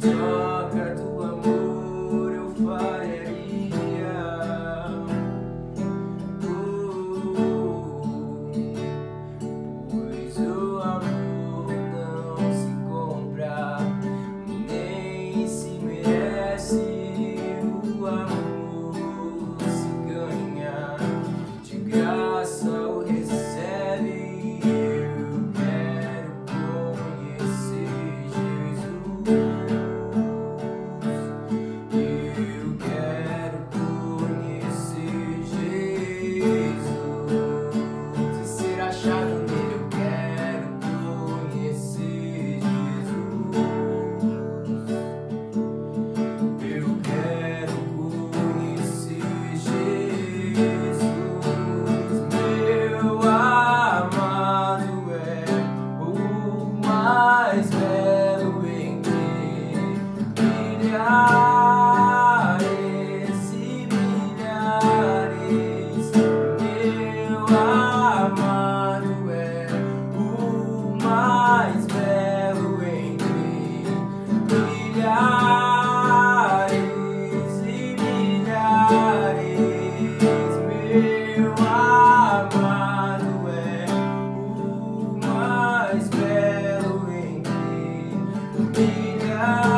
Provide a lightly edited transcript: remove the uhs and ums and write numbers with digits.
troca do amor eu faria. Pois o amor não se compra, nem se merece. O amor se ganha, de graça o recebe. Eu quero conhecer Jesus. Eu quero conhecer Jesus e ser achado nele. Eu quero conhecer Jesus. Eu quero conhecer Jesus. Meu amado é o mais belo em mim. Milhares e milhares. Meu amado é o mais belo em mim. Milhares e milhares. Meu amado é o mais belo em mim. Milhares